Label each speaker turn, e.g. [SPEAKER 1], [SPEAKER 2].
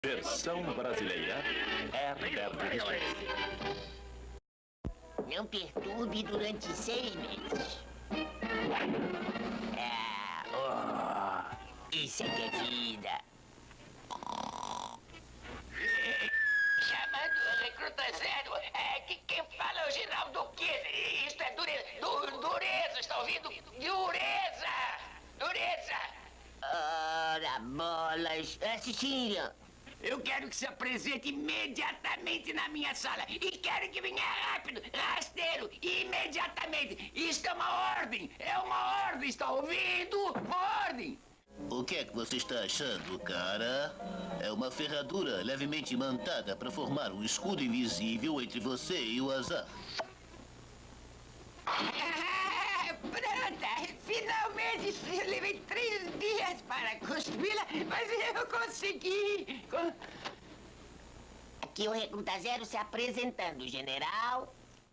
[SPEAKER 1] Versão brasileira, Herbert Richards.
[SPEAKER 2] Não perturbe durante 6 meses. Isso é que é vida.
[SPEAKER 3] Chamando o recruta zero, quem fala é o Geraldo Kid. Isto é dureza. Dureza, está ouvindo? Dureza! Dureza!
[SPEAKER 2] Ora, bolas. Cecília.
[SPEAKER 3] Eu quero que se apresente imediatamente na minha sala. E quero que venha rápido, rasteiro, imediatamente. Isto é uma ordem. É uma ordem, está ouvindo? Uma ordem.
[SPEAKER 4] O que é que você está achando, cara? É uma ferradura levemente imantada para formar um escudo invisível entre você e o azar.
[SPEAKER 3] Pronta! Finalmente! Eu levei 3 dias para construí-la, mas eu consegui!
[SPEAKER 2] Aqui o recruta zero se apresentando, general.